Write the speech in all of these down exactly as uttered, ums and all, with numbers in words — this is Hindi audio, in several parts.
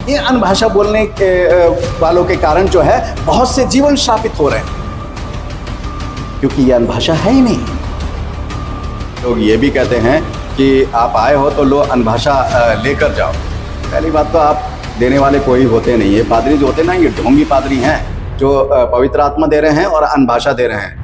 ये अन्य भाषा बोलने के वालों के कारण जो है बहुत से जीवन शापित हो रहे हैं, क्योंकि ये अन्य भाषा है ही नहीं। लोग ये भी कहते हैं कि आप आए हो तो लो अन्य भाषा लेकर जाओ। पहली बात तो आप देने वाले कोई होते नहीं है। पादरी जो होते हैं ना, ये ढोंगी पादरी हैं जो पवित्र आत्मा दे रहे हैं और अन्य भाषा दे रहे हैं।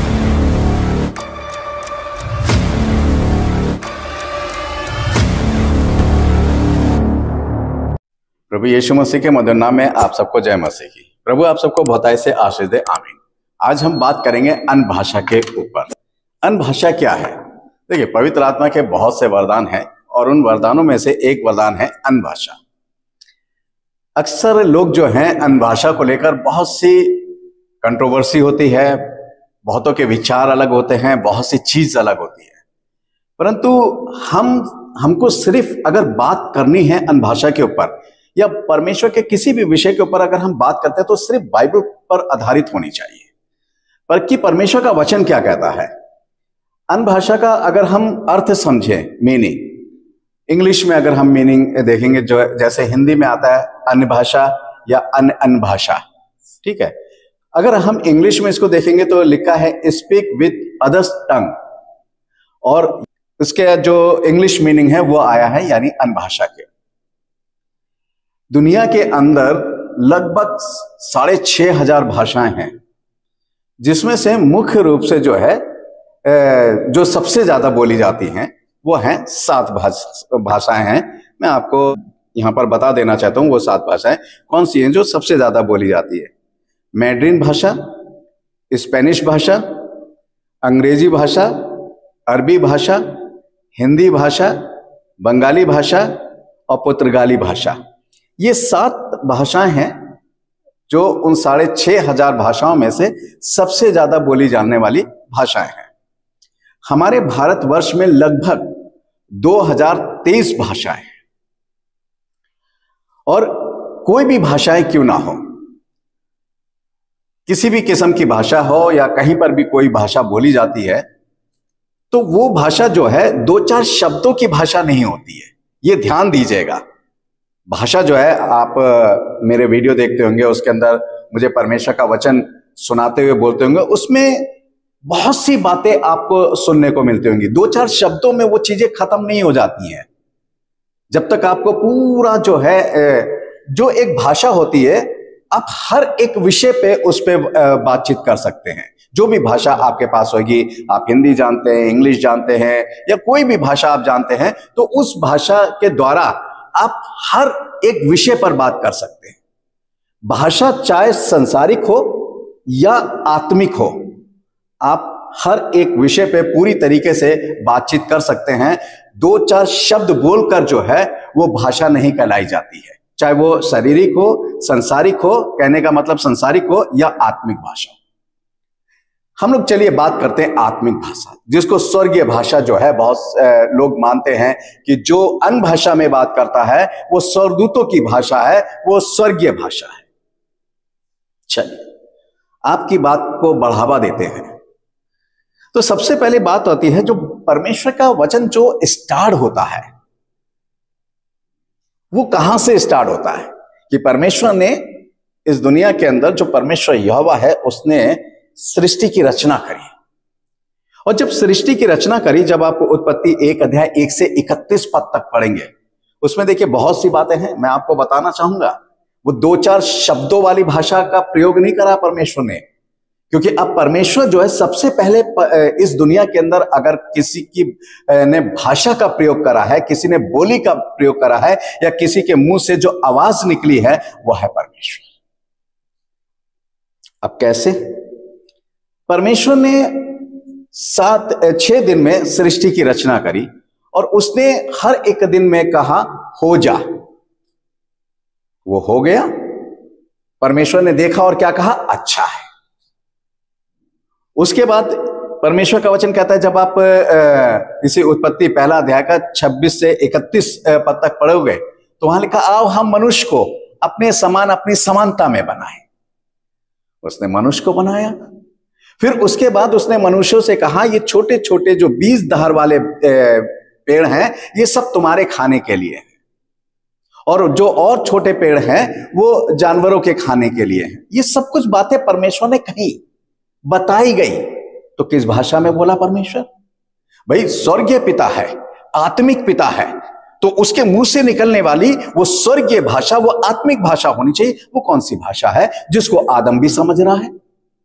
प्रभु यीशु मसीह के मधुर नाम में आप सबको जय मसीह की। प्रभु आप सबको बहुतायत से आशीष दे, आमीन। आज हम बात करेंगे अन्य भाषा के ऊपर। अन्य भाषा क्या है? देखिए, पवित्र आत्मा के बहुत से वरदान हैं और उन वरदानों में से एक वरदान है अन्य भाषा। अक्सर लोग जो हैं अन्य भाषा को लेकर बहुत सी कंट्रोवर्सी होती है, बहुतों के विचार अलग होते हैं, बहुत सी चीज अलग होती है। परंतु हम हमको सिर्फ अगर बात करनी है अन्य भाषा के ऊपर या परमेश्वर के किसी भी विषय के ऊपर अगर हम बात करते हैं तो सिर्फ बाइबल पर आधारित होनी चाहिए। पर कि परमेश्वर का वचन क्या कहता है। अन्य भाषा का अगर हम अर्थ समझें, मीनिंग, इंग्लिश में अगर हम मीनिंग देखेंगे, जो जैसे हिंदी में आता है अन्य भाषा या अन्य अन्य भाषा, ठीक है। अगर हम इंग्लिश में इसको देखेंगे तो लिखा है स्पीक विथ अदर्स टंग, और इसके जो इंग्लिश मीनिंग है वो आया है यानी अन्य भाषा के। दुनिया के अंदर लगभग साढ़े छह हजार भाषाएं हैं, जिसमें से मुख्य रूप से जो है जो सबसे ज्यादा बोली जाती हैं वो हैं सात भाषाएं हैं। मैं आपको यहां पर बता देना चाहता हूं वो सात भाषाएं कौन सी हैं जो सबसे ज्यादा बोली जाती है। मैड्रिन भाषा, स्पेनिश भाषा, अंग्रेजी भाषा, अरबी भाषा, हिंदी भाषा, बंगाली भाषा और पुर्तगाली भाषा। ये सात भाषाएं हैं जो उन साढ़े छह हजार भाषाओं में से सबसे ज्यादा बोली जाने वाली भाषाएं हैं। हमारे भारतवर्ष में लगभग दो हजार तेईस भाषाएं हैं, और कोई भी भाषाएं क्यों ना हो, किसी भी किस्म की भाषा हो या कहीं पर भी कोई भाषा बोली जाती है, तो वो भाषा जो है दो चार शब्दों की भाषा नहीं होती है। ये ध्यान दीजिएगा। भाषा जो है, आप मेरे वीडियो देखते होंगे, उसके अंदर मुझे परमेश्वर का वचन सुनाते हुए बोलते होंगे, उसमें बहुत सी बातें आपको सुनने को मिलती होंगी। दो चार शब्दों में वो चीजें खत्म नहीं हो जाती हैं। जब तक आपको पूरा जो है जो एक भाषा होती है, आप हर एक विषय पे उस पर बातचीत कर सकते हैं। जो भी भाषा आपके पास होगी, आप हिंदी जानते हैं, इंग्लिश जानते हैं या कोई भी भाषा आप जानते हैं, तो उस भाषा के द्वारा आप हर एक विषय पर बात कर सकते हैं। भाषा चाहे संसारिक हो या आत्मिक हो, आप हर एक विषय पे पूरी तरीके से बातचीत कर सकते हैं। दो चार शब्द बोलकर जो है वो भाषा नहीं कहलाई जाती है, चाहे वो शारीरिक हो, संसारिक हो, कहने का मतलब संसारिक हो या आत्मिक भाषा। हम लोग चलिए बात करते हैं आत्मिक भाषा, जिसको स्वर्गीय भाषा जो है, बहुत लोग मानते हैं कि जो अन्य भाषा में बात करता है वो स्वर्गदूतों की भाषा है, वो स्वर्गीय भाषा है। चलिए आपकी बात को बढ़ावा देते हैं। तो सबसे पहले बात आती है जो परमेश्वर का वचन जो स्टार्ट होता है वो कहां से स्टार्ट होता है, कि परमेश्वर ने इस दुनिया के अंदर, जो परमेश्वर यहोवा है, उसने सृष्टि की रचना करी। और जब सृष्टि की रचना करी, जब आप उत्पत्ति एक अध्याय एक से इकतीस पद तक पढ़ेंगे, उसमें देखिए बहुत सी बातें हैं। मैं आपको बताना चाहूंगा, वो दो चार शब्दों वाली भाषा का प्रयोग नहीं करा परमेश्वर ने, क्योंकि अब परमेश्वर जो है सबसे पहले इस दुनिया के अंदर अगर किसी की ने भाषा का प्रयोग करा है, किसी ने बोली का प्रयोग करा है, या किसी के मुंह से जो आवाज निकली है, वो है परमेश्वर। अब कैसे? परमेश्वर ने सात छह दिन में सृष्टि की रचना करी और उसने हर एक दिन में कहा हो जा, वो हो गया। परमेश्वर ने देखा और क्या कहा? अच्छा है। उसके बाद परमेश्वर का वचन कहता है, जब आप इसी उत्पत्ति पहला अध्याय का छब्बीस से इकतीस पद तक पढ़ोगे तो वहां लिखा, आओ हम मनुष्य को अपने समान, अपनी समानता में बनाए। उसने मनुष्य को बनाया। फिर उसके बाद उसने मनुष्यों से कहा, ये छोटे छोटे जो बीज धार वाले पेड़ हैं, ये सब तुम्हारे खाने के लिए है। और जो और छोटे पेड़ हैं वो जानवरों के खाने के लिए हैं। ये सब कुछ बातें परमेश्वर ने कही, बताई गई। तो किस भाषा में बोला परमेश्वर? भाई स्वर्गीय पिता है, आत्मिक पिता है, तो उसके मुंह से निकलने वाली वो स्वर्गीय भाषा, वो आत्मिक भाषा होनी चाहिए। वो कौन सी भाषा है जिसको आदम भी समझ रहा है,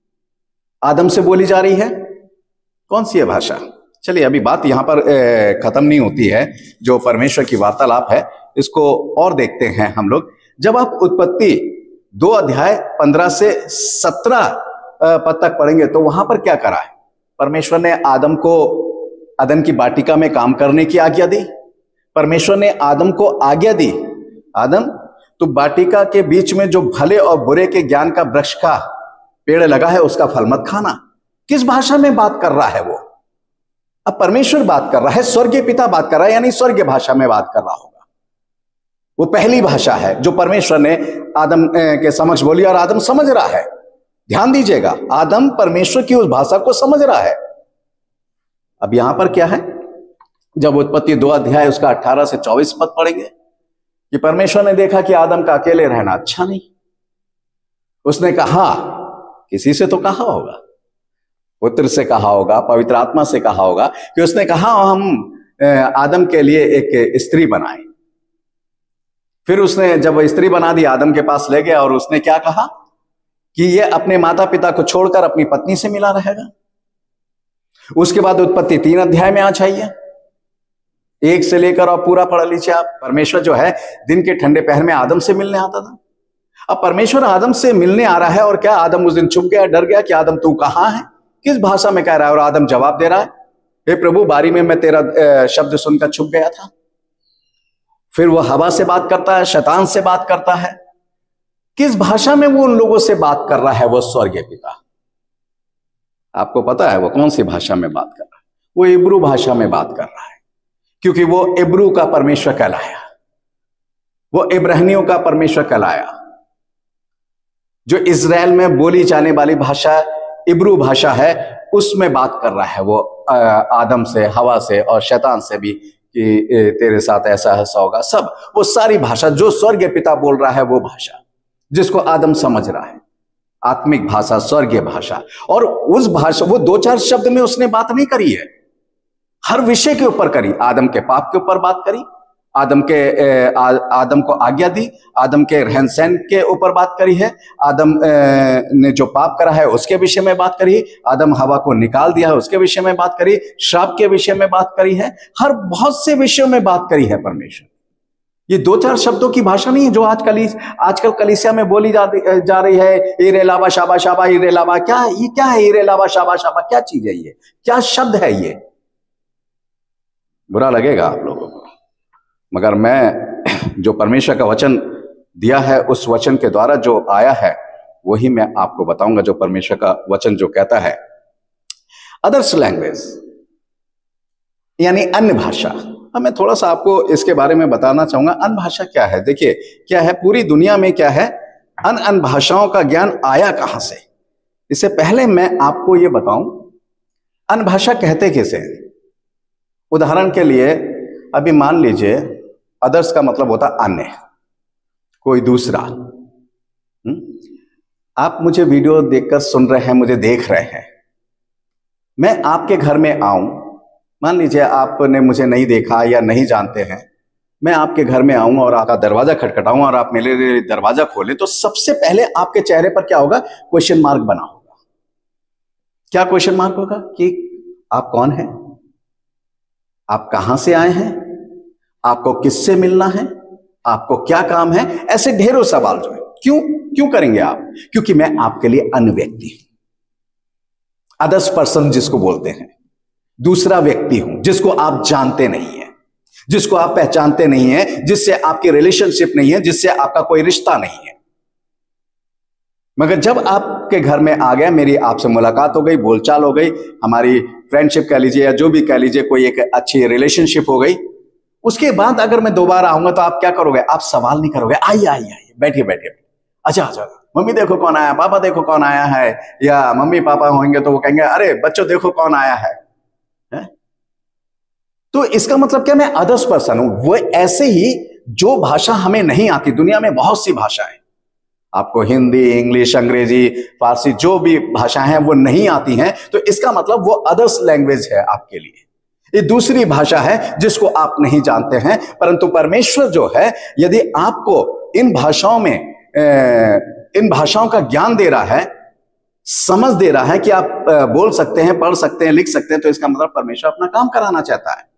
आदम से बोली जा रही है? कौन सी है भाषा? चलिए, अभी बात यहां पर खत्म नहीं होती है। जो परमेश्वर की वार्तालाप है इसको और देखते हैं हम लोग। जब आप उत्पत्ति दो अध्याय पंद्रह से सत्रह पद तक पढ़ेंगे तो वहां पर क्या करा है? परमेश्वर ने आदम को अदन की वाटिका में काम करने की आज्ञा दी। परमेश्वर ने आदम को आज्ञा दी, आदम तो वाटिका के बीच में जो भले और बुरे के ज्ञान का वृक्ष का पेड़ लगा है उसका फल मत खाना। किस भाषा में बात कर रहा है वो? अब परमेश्वर बात कर रहा है, स्वर्गीय पिता बात कर रहा है, यानी स्वर्गीय भाषा में बात कर रहा होगा। वो पहली भाषा है जो परमेश्वर ने आदम के समक्ष बोली और आदम समझ रहा है। ध्यान दीजिएगा, आदम परमेश्वर की उस भाषा को समझ रहा है। अब यहां पर क्या है? जब उत्पत्ति दो अध्याय उसका अठारह से चौबीस पद पढ़ेंगे कि परमेश्वर ने देखा कि आदम का अकेले रहना अच्छा नहीं। उसने कहा, किसी से तो कहा होगा, पुत्र से कहा होगा, पवित्र आत्मा से कहा होगा, कि उसने कहा हम आदम के लिए एक स्त्री बनाए। फिर उसने जब स्त्री बना दी, आदम के पास ले गया और उसने क्या कहा कि ये अपने माता पिता को छोड़कर अपनी पत्नी से मिला रहेगा। उसके बाद उत्पत्ति तीन अध्याय में आ जाइए, एक से लेकर और पूरा पढ़ लीजिए आप। परमेश्वर जो है दिन के ठंडे पहर में आदम से मिलने आता था। अब परमेश्वर आदम से मिलने आ रहा है और क्या आदम उस दिन चुप गया, डर गया कि आदम तू कहां है, किस भाषा में कह रहा है? और आदम जवाब दे रहा है, हे प्रभु, बारी में मैं तेरा शब्द सुनकर छुप गया था। फिर वो हवा से बात करता है, शैतान से बात करता है। किस भाषा में वो उन लोगों से बात कर रहा है? वो स्वर्गीय पिता। आपको पता है वो कौन सी भाषा में बात कर रहा है? वो इब्रू भाषा में बात कर रहा है, क्योंकि वो इब्रू का परमेश्वर कहलाया, वो इब्रानियों का परमेश्वर कहलाया। जो इजराइल में बोली जाने वाली भाषा इब्रू भाषा है, उसमें बात कर रहा है वो आदम से, हवा से और शैतान से भी, कि तेरे साथ ऐसा ऐसा होगा। सब वो सारी भाषा जो स्वर्गीय पिता बोल रहा है, वो भाषा जिसको आदम समझ रहा है, आत्मिक भाषा, स्वर्गीय भाषा। और उस भाषा, वो दो चार शब्द में उसने बात नहीं करी है, हर विषय के ऊपर करी। आदम के पाप के ऊपर बात करी, आदम के आ, आदम को आज्ञा दी, आदम के रहन सहन के ऊपर बात करी है, आदम ने जो पाप करा है उसके विषय में बात करी, आदम हवा को निकाल दिया है उसके विषय में बात करी, श्राप के विषय में बात करी है, हर बहुत से विषयों में बात करी है परमेश्वर। ये दो चार शब्दों की भाषा नहीं है जो आज कली आजकल कलीसिया में बोली जा, जा रही है। इरे लाबा शाबा शाबा इरे लाबा, क्या ये क्या है? इरे लाबा शाबा शाबा क्या चीज है? ये क्या शब्द है? ये बुरा लगेगा आप लोगों को, मगर मैं जो परमेश्वर का वचन दिया है, उस वचन के द्वारा जो आया है वही मैं आपको बताऊंगा। जो परमेश्वर का वचन जो कहता है, अदर्स लैंग्वेज यानी अन्य भाषा। अब मैं थोड़ा सा आपको इसके बारे में बताना चाहूंगा। अन्य भाषा क्या है? देखिए क्या है, पूरी दुनिया में क्या है, अन्य अन्य भाषाओं का ज्ञान आया कहां से। इससे पहले मैं आपको ये बताऊं, अन्य भाषा कहते किसे? उदाहरण के लिए अभी मान लीजिए, अदर्स का मतलब होता अन्य, कोई दूसरा। हुँ? आप मुझे वीडियो देखकर सुन रहे हैं, मुझे देख रहे हैं, मैं आपके घर में आऊं, मान लीजिए आपने मुझे नहीं देखा या नहीं जानते हैं, मैं आपके घर में आऊंगा और आपका दरवाजा खटखटाऊंगा और आप मेरे लिए दरवाजा खोले, तो सबसे पहले आपके चेहरे पर क्या होगा? क्वेश्चन मार्क बना होगा। क्या क्वेश्चन मार्क होगा? कि आप कौन हैं, आप कहां से आए हैं, आपको किससे मिलना है, आपको क्या काम है, ऐसे ढेरों सवाल जो है। क्यों क्यों करेंगे आप? क्योंकि मैं आपके लिए अन्य व्यक्ति हूं, अदर्स पर्सन जिसको बोलते हैं, दूसरा व्यक्ति हूं, जिसको आप जानते नहीं है, जिसको आप पहचानते नहीं है, जिससे आपकी रिलेशनशिप नहीं है, जिससे आपका कोई रिश्ता नहीं है। मगर जब आपके घर में आ गया, मेरी आपसे मुलाकात हो गई, बोलचाल हो गई, हमारी फ्रेंडशिप कह लीजिए या जो भी कह लीजिए, कोई एक अच्छी रिलेशनशिप हो गई, उसके बाद अगर मैं दोबारा आऊंगा तो आप क्या करोगे? आप सवाल नहीं करोगे, आइए आइए आइए, बैठिए बैठिए, अच्छा अच्छा, मम्मी देखो कौन आया, पापा देखो कौन आया है, या मम्मी पापा होंगे तो वो कहेंगे अरे बच्चों देखो कौन आया है, है? तो इसका मतलब क्या? मैं अदर्स पर्सन हूं। वो ऐसे ही जो भाषा हमें नहीं आती, दुनिया में बहुत सी भाषाएं, आपको हिंदी, इंग्लिश, अंग्रेजी, फारसी, जो भी भाषाएं हैं वो नहीं आती हैं, तो इसका मतलब वो अदर्स लैंग्वेज है आपके लिए, ये दूसरी भाषा है जिसको आप नहीं जानते हैं। परंतु परमेश्वर जो है, यदि आपको इन भाषाओं में इन भाषाओं का ज्ञान दे रहा है, समझ दे रहा है कि आप बोल सकते हैं, पढ़ सकते हैं, लिख सकते हैं, तो इसका मतलब परमेश्वर अपना काम कराना चाहता है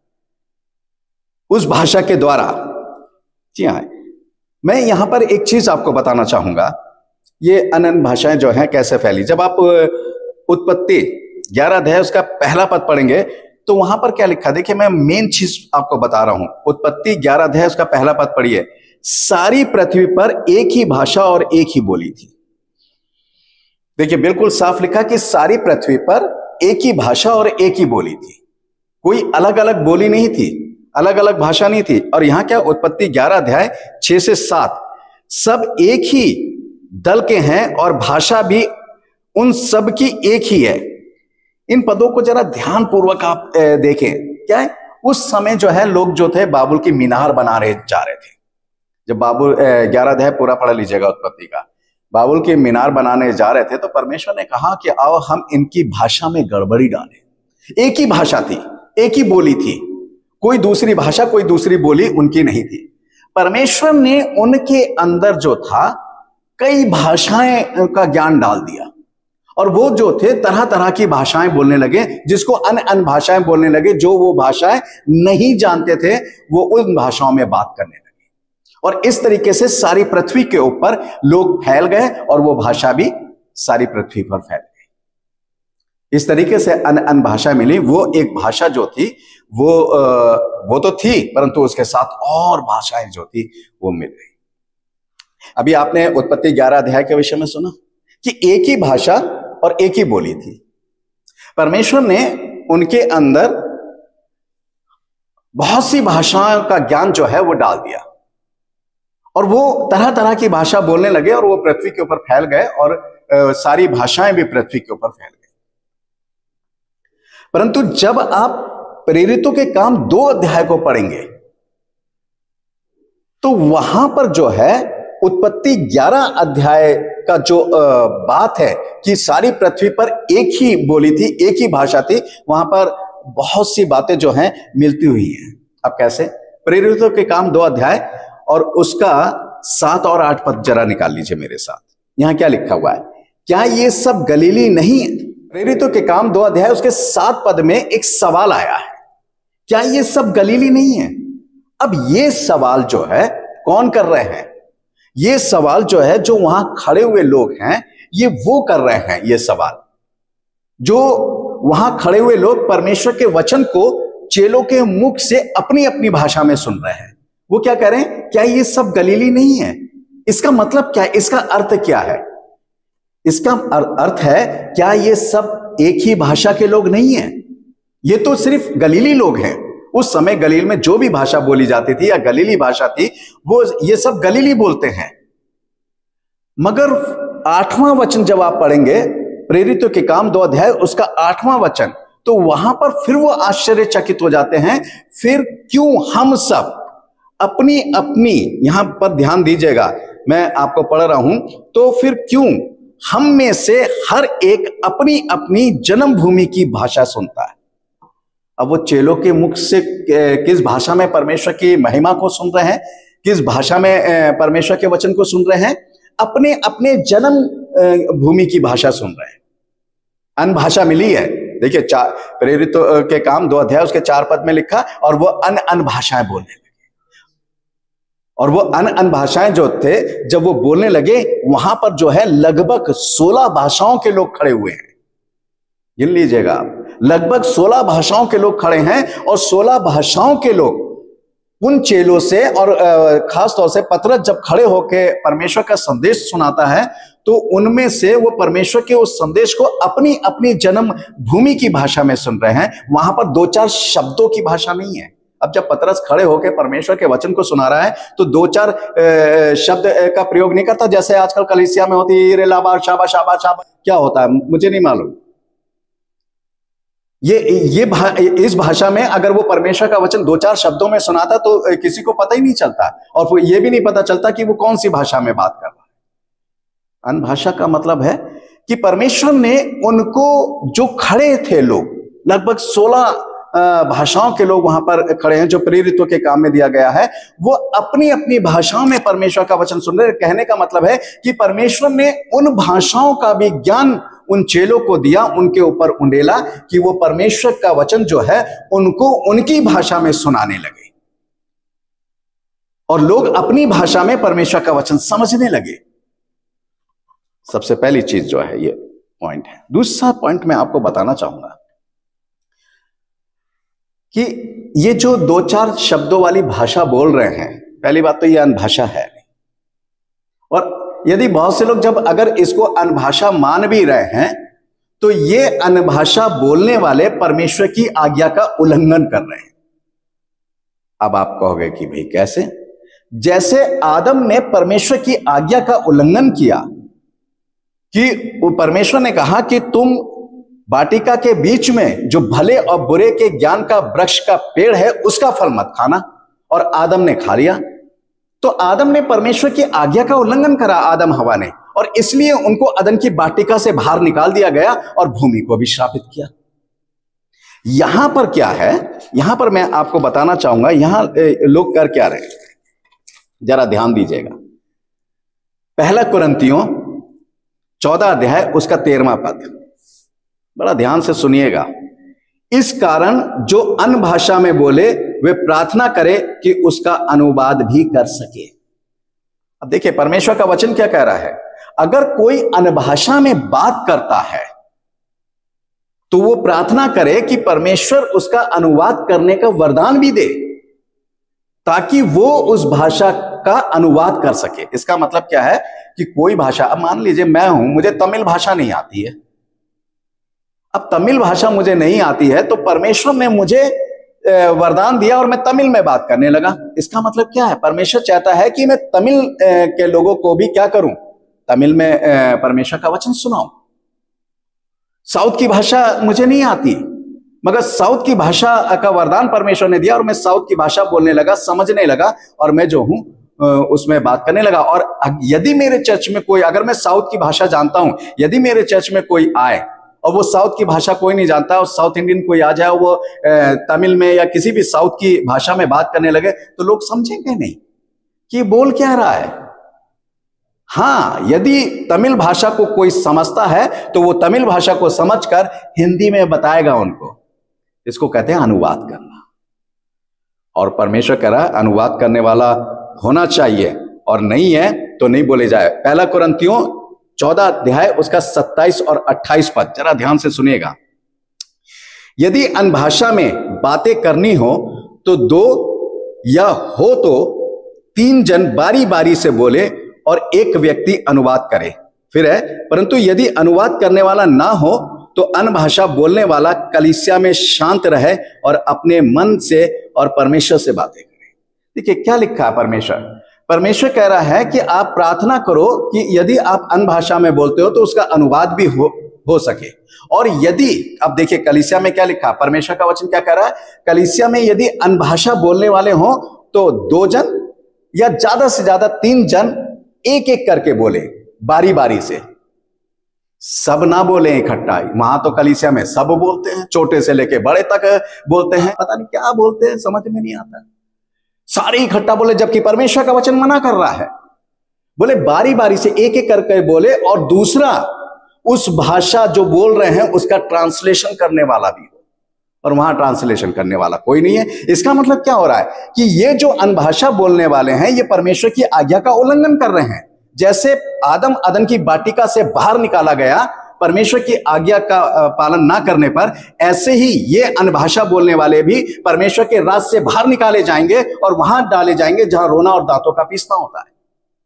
उस भाषा के द्वारा। जी हाँ, मैं यहां पर एक चीज आपको बताना चाहूंगा, ये अनन्य भाषाएं जो हैं कैसे फैली। जब आप उत्पत्ति ग्यारह अध्याय उसका पहला पद पढ़ेंगे तो वहां पर क्या लिखा, देखिए मैं मेन चीज आपको बता रहा हूं। उत्पत्ति ग्यारह अध्याय उसका पहला पद पढ़िए। सारी पृथ्वी पर एक ही भाषा और एक ही बोली थी। देखिए बिल्कुल साफ लिखा कि सारी पृथ्वी पर एक ही भाषा और एक ही बोली थी, कोई अलग अलग बोली नहीं थी, अलग अलग भाषा नहीं थी। और यहां क्या, उत्पत्ति ग्यारह अध्याय छह से सात, सब एक ही दल के हैं और भाषा भी उन सब की एक ही है। इन पदों को जरा ध्यान पूर्वक आप देखें। क्या है, उस समय जो है लोग जो थे बाबुल की मीनार बना रहे जा रहे थे। जब बाबुल ग्यारह अध्याय पूरा पढ़ लीजिएगा उत्पत्ति का, बाबुल की मीनार बनाने जा रहे थे तो परमेश्वर ने कहा कि आओ हम इनकी भाषा में गड़बड़ी डालें। एक ही भाषा थी, एक ही बोली थी, कोई दूसरी भाषा, कोई दूसरी बोली उनकी नहीं थी। परमेश्वर ने उनके अंदर जो था कई भाषाएं का ज्ञान डाल दिया, और वो जो थे तरह तरह की भाषाएं बोलने लगे, जिसको अन्य अन्य भाषाएं बोलने लगे। जो वो भाषाएं नहीं जानते थे वो उन भाषाओं में बात करने लगे, और इस तरीके से सारी पृथ्वी के ऊपर लोग फैल गए और वो भाषा भी सारी पृथ्वी पर फैल गई। इस तरीके से अन्य अन्य भाषा मिली। वो एक भाषा जो थी वो वो तो थी, परंतु उसके साथ और भाषाएं जो थी वो मिल गई। अभी आपने उत्पत्ति ग्यारह अध्याय के विषय में सुना कि एक ही भाषा और एक ही बोली थी। परमेश्वर ने उनके अंदर बहुत सी भाषाओं का ज्ञान जो है वो डाल दिया, और वो तरह तरह की भाषा बोलने लगे, और वो पृथ्वी के ऊपर फैल गए, और आ, सारी भाषाएं भी पृथ्वी के ऊपर फैल गई। परंतु जब आप प्रेरितों के काम दो अध्याय को पढ़ेंगे तो वहां पर जो है उत्पत्ति ग्यारह अध्याय का जो बात है कि सारी पृथ्वी पर एक ही बोली थी, एक ही भाषा थी, वहां पर बहुत सी बातें जो हैं मिलती हुई हैं। अब कैसे, प्रेरितों के काम दो अध्याय और उसका सात और आठ पद जरा निकाल लीजिए मेरे साथ। यहां क्या लिखा हुआ है, क्या ये सब गलीली नहीं है? प्रेरितों के काम दो अध्याय उसके सात पद में एक सवाल आया है, क्या ये सब गलीली नहीं है? अब ये सवाल जो है कौन कर रहे हैं? ये सवाल जो है जो वहां खड़े हुए लोग हैं, ये वो कर रहे हैं। ये सवाल जो वहां खड़े हुए लोग परमेश्वर के वचन को चेलों के मुख से अपनी अपनी भाषा में सुन रहे हैं, वो क्या कह रहे हैं, क्या ये सब गलीली नहीं है? इसका मतलब क्या है? इसका अर्थ क्या है? इसका अर्थ है, क्या ये सब एक ही भाषा के लोग नहीं है? ये तो सिर्फ गलीली लोग हैं। उस समय गलील में जो भी भाषा बोली जाती थी या गलीली भाषा थी, वो ये सब गलीली बोलते हैं। मगर आठवां वचन जब आप पढ़ेंगे प्रेरितों के काम दो अध्याय उसका आठवां वचन, तो वहां पर फिर वो आश्चर्यचकित हो जाते हैं। फिर क्यों हम सब अपनी अपनी, यहां पर ध्यान दीजिएगा, मैं आपको पढ़ रहा हूं, तो फिर क्यों हम में से हर एक अपनी अपनी जन्मभूमि की भाषा सुनता है। अब वो चेलों के मुख से किस भाषा में परमेश्वर की महिमा को सुन रहे हैं, किस भाषा में परमेश्वर के वचन को सुन रहे हैं? अपने अपने जन्म भूमि की भाषा सुन रहे हैं। अन्य भाषा मिली है, देखिए चार प्रेरितों के काम दो अध्याय उसके चार पद में लिखा, और वो अन्य अन्य भाषाएं बोलने लगे। और वो अन्य अन्य भाषाएं जो थे, जब वो बोलने लगे, वहां पर जो है लगभग सोलह भाषाओं के लोग खड़े हुए हैं। गिन लीजिएगा आप, लगभग सोलह भाषाओं के लोग खड़े हैं, और सोलह भाषाओं के लोग उन चेलों से, और खास तौर से पतरस जब खड़े होकर परमेश्वर का संदेश सुनाता है, तो उनमें से वो परमेश्वर के उस संदेश को अपनी अपनी जन्म भूमि की भाषा में सुन रहे हैं। वहां पर दो चार शब्दों की भाषा नहीं है। अब जब पतरस खड़े होकर परमेश्वर के वचन को सुना रहा है, तो दो चार शब्द का प्रयोग नहीं करता जैसे आजकल कलीसिया में होती है, रे लाबा शाबा शाबा शाबा, क्या होता है मुझे नहीं मालूम। ये ये भा, इस भाषा में अगर वो परमेश्वर का वचन दो चार शब्दों में सुनाता तो किसी को पता ही नहीं चलता, और वो ये भी नहीं पता चलता कि वो कौन सी भाषा में बात कर रहा है। अन्य भाषा का मतलब है कि परमेश्वर ने उनको, जो खड़े थे लोग, लगभग सोलह भाषाओं के लोग वहां पर खड़े हैं जो प्रेरितों के काम में दिया गया है, वो अपनी अपनी भाषाओं में परमेश्वर का वचन सुन रहे। कहने का मतलब है कि परमेश्वर ने उन भाषाओं का भी ज्ञान उन चेलों को दिया, उनके ऊपर उंडेला, कि वो परमेश्वर का वचन जो है उनको उनकी भाषा में सुनाने लगे, और लोग अपनी भाषा में परमेश्वर का वचन समझने लगे। सबसे पहली चीज जो है ये पॉइंट है। दूसरा पॉइंट मैं आपको बताना चाहूंगा कि ये जो दो चार शब्दों वाली भाषा बोल रहे हैं, पहली बात तो ये अनभाषा है नहीं, और यदि बहुत से लोग जब अगर इसको अनभाषा मान भी रहे हैं तो ये अनभाषा बोलने वाले परमेश्वर की आज्ञा का उल्लंघन कर रहे हैं। अब आप कहोगे कि भाई कैसे? जैसे आदम ने परमेश्वर की आज्ञा का उल्लंघन किया, कि वो परमेश्वर ने कहा कि तुम वाटिका के बीच में जो भले और बुरे के ज्ञान का वृक्ष का पेड़ है उसका फल मत खाना, और आदम ने खा लिया, तो आदम ने परमेश्वर की आज्ञा का उल्लंघन करा, आदम हवा ने, और इसलिए उनको अदन की वाटिका से बाहर निकाल दिया गया और भूमि को भी श्रापित किया। यहां पर क्या है, यहां पर मैं आपको बताना चाहूंगा यहां लोग कर क्या रहे, जरा ध्यान दीजिएगा। पहला कुरिन्थियों चौदह अध्याय उसका तेरहवां पद, बड़ा ध्यान से सुनिएगा। इस कारण जो अन्य भाषा में बोले वे प्रार्थना करे कि उसका अनुवाद भी कर सके। अब देखिए परमेश्वर का वचन क्या कह रहा है, अगर कोई अन्य भाषा में बात करता है तो वो प्रार्थना करे कि परमेश्वर उसका अनुवाद करने का वरदान भी दे, ताकि वो उस भाषा का अनुवाद कर सके। इसका मतलब क्या है कि कोई भाषा, अब मान लीजिए मैं हूं, मुझे तमिल भाषा नहीं आती है, अब तमिल भाषा मुझे नहीं आती है तो परमेश्वर ने मुझे वरदान दिया और मैं तमिल में बात करने लगा। इसका मतलब क्या है, परमेश्वर चाहता है कि मैं तमिल के लोगों को भी क्या करूं, तमिल में परमेश्वर का वचन सुनाऊं। साउथ की भाषा मुझे नहीं आती, मगर साउथ की भाषा का वरदान परमेश्वर ने दिया और मैं साउथ की भाषा बोलने लगा, समझने लगा, और मैं जो हूं उसमें बात करने लगा। और यदि मेरे चर्च में कोई, अगर मैं साउथ की भाषा जानता हूं, यदि मेरे चर्च में कोई आए और वो साउथ की भाषा कोई नहीं जानता और साउथ इंडियन कोई आ जाए, वो तमिल में या किसी भी साउथ की भाषा में बात करने लगे, तो लोग समझेंगे नहीं कि बोल क्या रहा है। हाँ, यदि तमिल भाषा को कोई समझता है तो वो तमिल भाषा को समझकर हिंदी में बताएगा उनको। इसको कहते हैं अनुवाद करना, और परमेश्वर कह रहा है अनुवाद करने वाला होना चाहिए, और नहीं है तो नहीं बोले जाए। पहला कुरिन्थियों चौदह अध्याय उसका सत्ताईस और अट्ठाईस पद, जरा ध्यान से सुनिएगा। यदि अन्य भाषा में बातें करनी हो तो दो या हो तो तीन जन बारी बारी से बोले और एक व्यक्ति अनुवाद करे। फिर है, परंतु यदि अनुवाद करने वाला ना हो तो अन्य भाषा बोलने वाला कलीसिया में शांत रहे और अपने मन से और परमेश्वर से बातें करे। देखिए क्या लिखा है परमेश्वर, परमेश्वर कह रहा है कि आप प्रार्थना करो कि यदि आप अन्य भाषा में बोलते हो तो उसका अनुवाद भी हो हो सके। और यदि, अब देखिए कलीसिया में क्या लिखा, परमेश्वर का वचन क्या कह रहा है, कलीसिया में यदि अन्य भाषा बोलने वाले हो तो दो जन या ज्यादा से ज्यादा तीन जन एक एक करके बोले, बारी बारी से, सब ना बोले इकट्ठा। वहां तो कलीसिया में सब बोलते हैं, छोटे से लेके बड़े तक बोलते हैं, पता नहीं क्या बोलते हैं, समझ में नहीं आता, सारे इकट्ठा बोले, जबकि परमेश्वर का वचन मना कर रहा है। बोले बारी बारी से एक एक करके बोले, और दूसरा उस भाषा जो बोल रहे हैं उसका ट्रांसलेशन करने वाला भी हो, और वहां ट्रांसलेशन करने वाला कोई नहीं है। इसका मतलब क्या हो रहा है कि ये जो अनभाषा बोलने वाले हैं ये परमेश्वर की आज्ञा का उल्लंघन कर रहे हैं। जैसे आदम अदन की वाटिका से बाहर निकाला गया परमेश्वर की आज्ञा का पालन ना करने पर, ऐसे ही ये अनभाषा बोलने वाले भी परमेश्वर के राज से बाहर निकाले जाएंगे और वहां डाले जाएंगे जहां रोना और दांतों का पीसना होता है।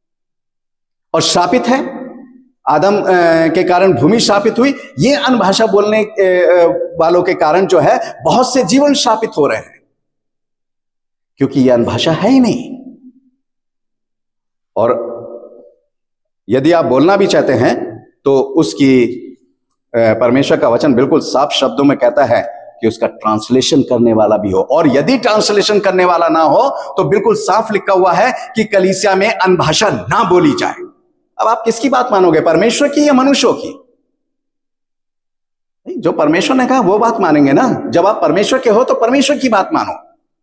और श्रापित है, आदम के कारण भूमि श्रापित हुई, ये अनभाषा बोलने वालों के कारण जो है बहुत से जीवन श्रापित हो रहे हैं, क्योंकि ये अनभाषा है ही नहीं। और यदि आप बोलना भी चाहते हैं तो उसकी परमेश्वर का वचन बिल्कुल साफ शब्दों में कहता है कि उसका ट्रांसलेशन करने वाला भी हो, और यदि ट्रांसलेशन करने वाला ना हो तो बिल्कुल साफ लिखा हुआ है कि कलीसिया में अन्य भाषा ना बोली जाए। अब आप किसकी बात मानोगे, परमेश्वर की या मनुष्यों की? जो परमेश्वर ने कहा वो बात मानेंगे ना। जब आप परमेश्वर के हो तो परमेश्वर की बात मानो।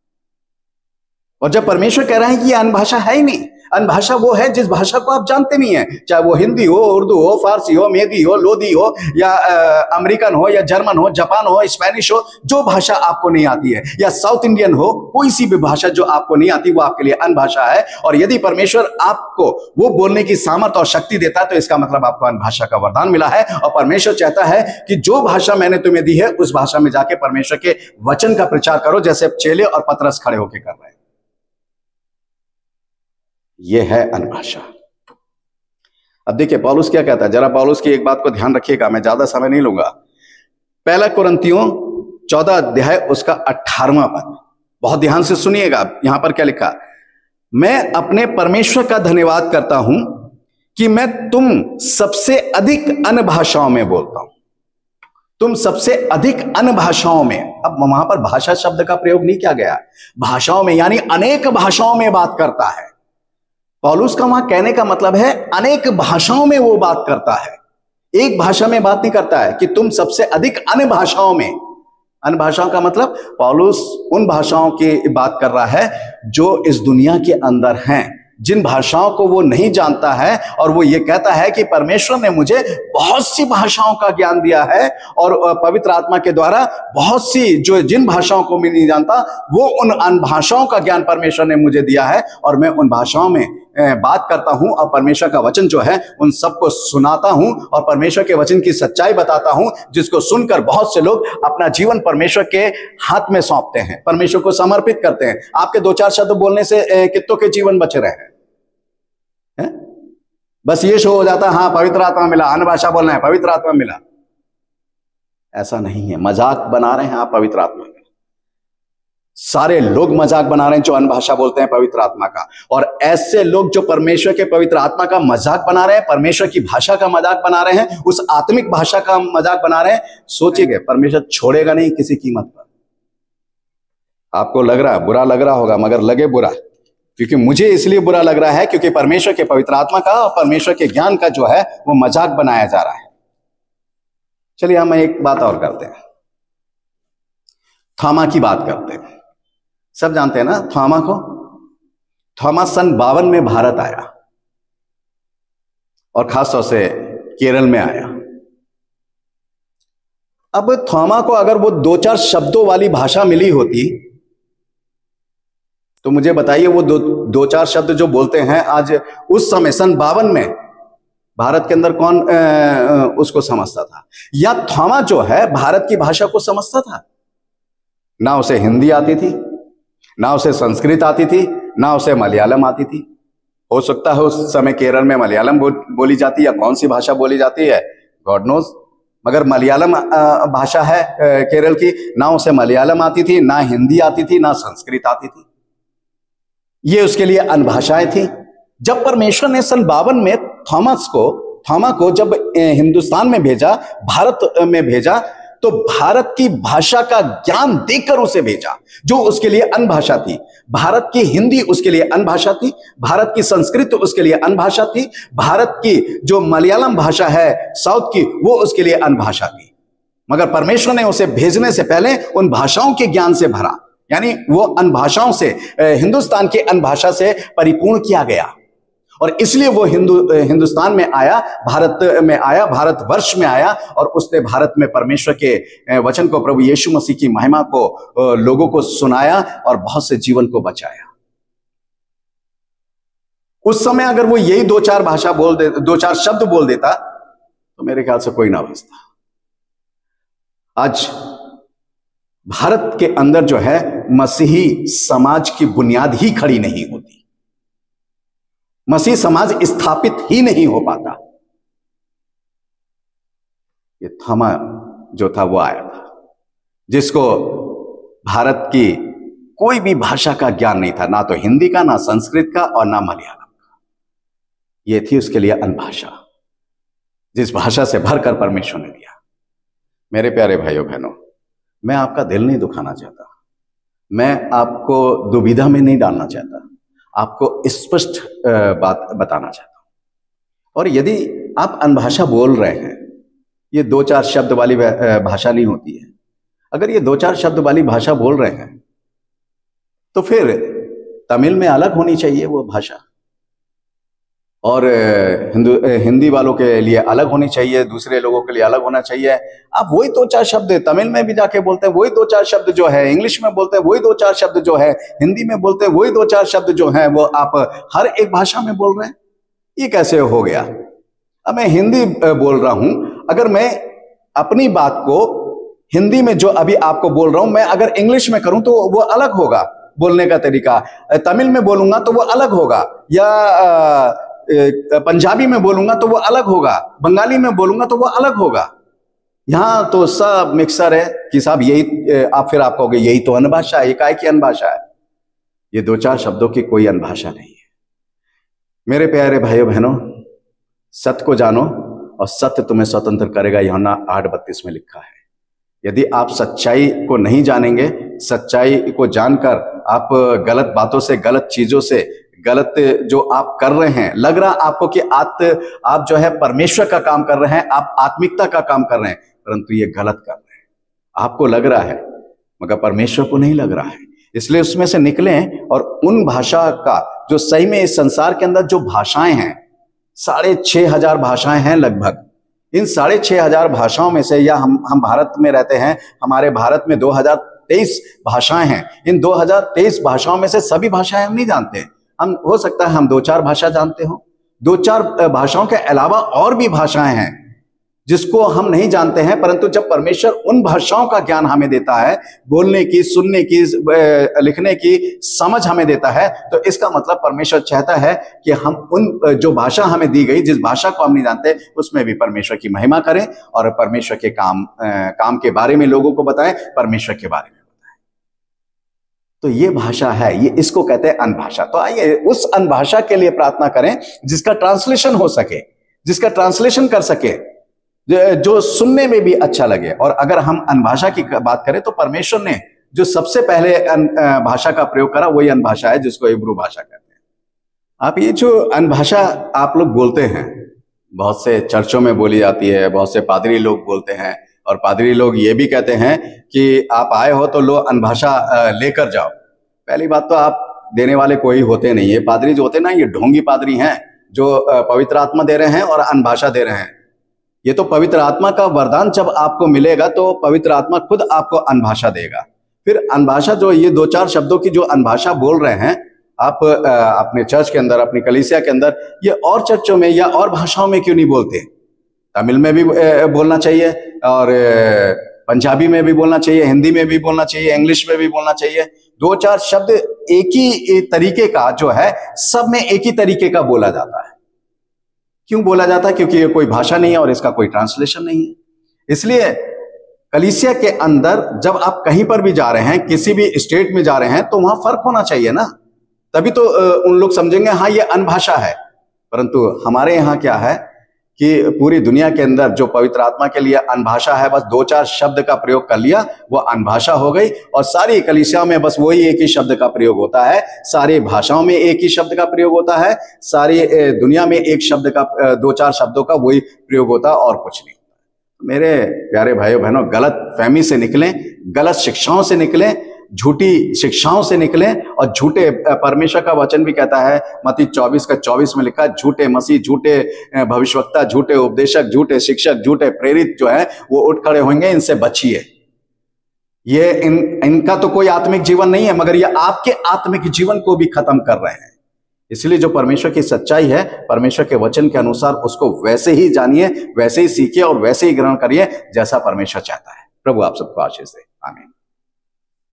और जब परमेश्वर कह रहे हैं कि ये अन्य भाषा है ही नहीं, अन्य भाषा वो है जिस भाषा को आप जानते नहीं है, चाहे वो हिंदी हो, उर्दू हो, फारसी हो, मेदी हो, लोधी हो, या अमेरिकन हो, या जर्मन हो, जापान हो, स्पेनिश हो, जो भाषा आपको नहीं आती है, या साउथ इंडियन हो, कोई सी भी भाषा जो आपको नहीं आती वो आपके लिए अन्य भाषा है। और यदि परमेश्वर आपको वो बोलने की सामर्थ्य और शक्ति देता है तो इसका मतलब आपको अन्य भाषा का वरदान मिला है। और परमेश्वर चाहता है कि जो भाषा मैंने तुम्हें दी है उस भाषा में जाके परमेश्वर के वचन का प्रचार करो, जैसे चेले और पतरस खड़े होकर कर रहे हैं। यह है अन्य भाषा। अब देखिए पौलुस क्या कहता है, जरा पौलुस की एक बात को ध्यान रखिएगा, मैं ज्यादा समय नहीं लूंगा। पहला कुरिन्थियों चौदह अध्याय उसका अठारहवां पद, बहुत ध्यान से सुनिएगा। यहां पर क्या लिखा, मैं अपने परमेश्वर का धन्यवाद करता हूं कि मैं तुम सबसे अधिक अन्य भाषाओं में बोलता हूं। तुम सबसे अधिक अन्य भाषाओं में, अब वहां पर भाषा शब्द का प्रयोग नहीं किया गया, भाषाओं में यानी अनेक भाषाओं में बात करता है। पौलुस का वहां कहने का मतलब है अनेक भाषाओं में वो बात करता है, एक भाषा में बात नहीं करता है कि तुम सबसे अधिक अन्य भाषाओं में। अन्य भाषाओं का मतलब पौलुस उन भाषाओं की बात कर रहा है जो इस दुनिया के अंदर हैं, जिन भाषाओं को वो नहीं जानता है। और वो ये कहता है कि परमेश्वर ने मुझे बहुत सी भाषाओं का ज्ञान दिया है, और पवित्र आत्मा के द्वारा बहुत सी जो जिन भाषाओं को मैं नहीं जानता वो उन अन्य भाषाओं का ज्ञान परमेश्वर ने मुझे दिया है, और मैं उन भाषाओं में बात करता हूं और परमेश्वर का वचन जो है उन सबको सुनाता हूं, और परमेश्वर के वचन की सच्चाई बताता हूं, जिसको सुनकर बहुत से लोग अपना जीवन परमेश्वर के हाथ में सौंपते हैं, परमेश्वर को समर्पित करते हैं। आपके दो चार शब्द बोलने से कितनों के जीवन बच रहे हैं? है? बस ये शो हो जाता है, हाँ पवित्र आत्मा मिला, अन्य भाषा बोलना है, पवित्र आत्मा मिला। ऐसा नहीं है, मजाक बना रहे हैं आप पवित्र आत्मा का। सारे लोग मजाक बना रहे हैं जो अन्य भाषा बोलते हैं पवित्र आत्मा का, और ऐसे लोग जो परमेश्वर के पवित्र आत्मा का मजाक बना रहे हैं, परमेश्वर की भाषा का मजाक बना रहे हैं, उस आत्मिक भाषा का मजाक बना रहे हैं, सोचिए परमेश्वर छोड़ेगा नहीं किसी कीमत पर। आपको लग रहा है बुरा लग रहा होगा, मगर लगे बुरा, क्योंकि मुझे इसलिए बुरा लग रहा है क्योंकि परमेश्वर के पवित्र आत्मा का और परमेश्वर के ज्ञान का जो है वो मजाक बनाया जा रहा है। चलिए हम एक बात और करते हैं, थॉमा की बात करते हैं। सब जानते हैं ना थॉमा को। थॉमा सन बावन में भारत आया और खासतौर से केरल में आया। अब थॉमा को अगर वो दो चार शब्दों वाली भाषा मिली होती तो मुझे बताइए वो दो दो चार शब्द जो बोलते हैं आज, उस समय सन बावन में भारत के अंदर कौन आ, उसको समझता था? या थॉमा जो है भारत की भाषा को समझता था? ना उसे हिंदी आती थी, ना उसे संस्कृत आती थी, ना उसे मलयालम आती थी। हो सकता है उस समय केरल में मलयालम बो, बोली जाती है, या कौन सी भाषा बोली जाती है गॉड नोज, मगर मलयालम भाषा है केरल की, ना उसे मलयालम आती थी, ना हिंदी आती थी, ना संस्कृत आती थी। ये उसके लिए अन्य भाषाएं थी। जब परमेश्वर ने सन बावन में थॉमस को थॉमा को जब हिंदुस्तान में भेजा, भारत में भेजा, तो भारत की भाषा का ज्ञान देकर उसे भेजा, जो उसके लिए अन्य भाषा थी। भारत की हिंदी उसके लिए अन्य भाषा थी, भारत की संस्कृत उसके लिए अन्य भाषा थी, भारत की जो मलयालम भाषा है साउथ की वो उसके लिए अन्य भाषा थी। मगर परमेश्वर ने उसे भेजने से पहले उन भाषाओं के ज्ञान से भरा, यानी वो अन्य भाषाओं से, हिंदुस्तान की अन्य भाषा से परिपूर्ण किया गया। और इसलिए वो हिंदू हिंदुस्तान में आया, भारत में आया, भारतवर्ष में आया, और उसने भारत में परमेश्वर के वचन को, प्रभु यीशु मसीह की महिमा को लोगों को सुनाया और बहुत से जीवन को बचाया। उस समय अगर वो यही दो चार भाषा बोल दे, दो चार शब्द बोल देता तो मेरे ख्याल से कोई ना बचता। आज भारत के अंदर जो है मसीही समाज की बुनियाद ही खड़ी नहीं होती, मसीह समाज स्थापित ही नहीं हो पाता। ये थॉमा जो था वो आया था, जिसको भारत की कोई भी भाषा का ज्ञान नहीं था, ना तो हिंदी का, ना संस्कृत का, और ना मलयालम का। ये थी उसके लिए अन्य भाषा, जिस भाषा से भरकर परमेश्वर ने दिया। मेरे प्यारे भाइयों बहनों, मैं आपका दिल नहीं दुखाना चाहता, मैं आपको दुविधा में नहीं डालना चाहता, आपको स्पष्ट बात बताना चाहता हूं। और यदि आप अनभाषा बोल रहे हैं, ये दो चार शब्द वाली भाषा नहीं होती है। अगर ये दो चार शब्द वाली भाषा बोल रहे हैं तो फिर तमिल में अलग होनी चाहिए वो भाषा, और हिंदू हिंदी वालों के लिए अलग होनी चाहिए, दूसरे लोगों के लिए अलग होना चाहिए। आप वही दो चार शब्द तमिल में भी जाके बोलते हैं, वही दो चार शब्द जो है इंग्लिश में बोलते हैं, वही दो चार शब्द जो है हिंदी में बोलते हैं, वही दो चार शब्द जो है वो आप हर एक भाषा में बोल रहे हैं। ये कैसे हो गया? अब मैं हिंदी बोल रहा हूं, अगर मैं अपनी बात को हिंदी में जो अभी आपको बोल रहा हूं, मैं अगर इंग्लिश में करूं तो वो अलग होगा बोलने का तरीका, तमिल में बोलूंगा तो वो अलग होगा, या पंजाबी में बोलूंगा तो वो अलग होगा, बंगाली में बोलूंगा तो वो अलग होगा। यहां तो सब मिक्सर है कि साहब यही, आप फिर आप कहोगे यही तो अनभाषा है, काय की अनभाषा है? ये दो चार शब्दों की कोई अनभाषा नहीं है। मेरे प्यारे भाइयों बहनों, सत्य को जानो और सत्य तुम्हें स्वतंत्र करेगा, यूहन्ना आठ बत्तीस में लिखा है। यदि आप सच्चाई को नहीं जानेंगे, सच्चाई को जानकर आप गलत बातों से, गलत चीजों से, गलत जो आप कर रहे हैं, लग रहा आपको कि आप आप जो है परमेश्वर का काम कर रहे हैं, आप आत्मिकता का काम कर रहे हैं, परंतु ये गलत कर रहे हैं। आपको लग रहा है मगर परमेश्वर को नहीं लग रहा है। इसलिए उसमें से निकलें और उन भाषा का जो सही में इस संसार के अंदर जो भाषाएं हैं, साढ़े छह हजार भाषाएं हैं लगभग। इन साढ़े छह हजार भाषाओं में से, या हम हम भारत में रहते हैं, हमारे भारत में दो हजार तेईस भाषाएं हैं। इन दो हजार तेईस भाषाओं में से सभी भाषाएं हम नहीं जानते। हम, हो सकता है हम दो चार भाषा जानते हो, दो चार भाषाओं के अलावा और भी भाषाएं हैं जिसको हम नहीं जानते हैं, परंतु जब परमेश्वर उन भाषाओं का ज्ञान हमें देता है, बोलने की, सुनने की, लिखने की समझ हमें देता है, तो इसका मतलब परमेश्वर चाहता है कि हम उन जो भाषा हमें दी गई, जिस भाषा को हम नहीं जानते, उसमें भी परमेश्वर की महिमा करें और परमेश्वर के काम काम के बारे में लोगों को बताएं, परमेश्वर के बारे में। तो ये भाषा है, ये इसको कहते हैं अनभाषा। तो आइए उस अनभाषा के लिए प्रार्थना करें जिसका ट्रांसलेशन हो सके, जिसका ट्रांसलेशन कर सके, जो सुनने में भी अच्छा लगे। और अगर हम अनभाषा की बात करें तो परमेश्वर ने जो सबसे पहले भाषा का प्रयोग करा वही अनभाषा है, जिसको इब्रू भाषा कहते हैं। आप ये जो अनभाषा आप लोग बोलते हैं, बहुत से चर्चों में बोली जाती है, बहुत से पादरी लोग बोलते हैं, और पादरी लोग ये भी कहते हैं कि आप आए हो तो लो अनभाषा लेकर जाओ। पहली बात तो आप देने वाले कोई होते नहीं है। पादरी जो होते हैं ना, ये ढोंगी पादरी हैं जो पवित्र आत्मा दे रहे हैं और अनभाषा दे रहे हैं। ये तो पवित्र आत्मा का वरदान जब आपको मिलेगा तो पवित्र आत्मा खुद आपको अनभाषा देगा। फिर अनभाषा जो ये दो चार शब्दों की जो अनभाषा बोल रहे हैं आप अपने चर्च के अंदर, अपनी कलीसिया के अंदर, ये और चर्चों में या और भाषाओं में क्यों नहीं बोलते? तमिल में भी बोलना चाहिए, और पंजाबी में भी बोलना चाहिए, हिंदी में भी बोलना चाहिए, इंग्लिश में भी बोलना चाहिए। दो चार शब्द एक ही तरीके का जो है, सब में एक ही तरीके का बोला जाता है। क्यों बोला जाता है? क्योंकि ये कोई भाषा नहीं है और इसका कोई ट्रांसलेशन नहीं है। इसलिए कलीसिया के अंदर जब आप कहीं पर भी जा रहे हैं, किसी भी स्टेट में जा रहे हैं, तो वहां फर्क होना चाहिए ना, तभी तो उन लोग समझेंगे हाँ ये अनभाषा है। परंतु हमारे यहाँ क्या है कि पूरी दुनिया के अंदर जो पवित्र आत्मा के लिए अनभाषा है, बस दो चार शब्द का प्रयोग कर लिया, वो अनभाषा हो गई। और सारी कलीसिया में बस वही एक ही शब्द का प्रयोग होता है, सारी भाषाओं में एक ही शब्द का प्रयोग होता है, सारी दुनिया में एक शब्द का, दो चार शब्दों का वही प्रयोग होता है और कुछ नहीं। मेरे प्यारे भाइयों बहनों, गलत फहमी से निकलें, गलत शिक्षाओं से निकलें, झूठी शिक्षाओं से निकलें। और झूठे, परमेश्वर का वचन भी कहता है, मत्ती चौबीस का चौबीस में लिखा है, झूठे मसीह, झूठे भविष्यवक्ता, झूठे उपदेशक, झूठे शिक्षक, झूठे प्रेरित जो है वो उठ खड़े होंगे, इनसे बचिए। ये इन इनका तो कोई आत्मिक जीवन नहीं है, मगर ये आपके आत्मिक जीवन को भी खत्म कर रहे हैं। इसलिए जो परमेश्वर की सच्चाई है, परमेश्वर के वचन के अनुसार उसको वैसे ही जानिए, वैसे ही सीखिए और वैसे ही ग्रहण करिए जैसा परमेश्वर चाहता है। प्रभु आप सबको आशीष दे। आमीन।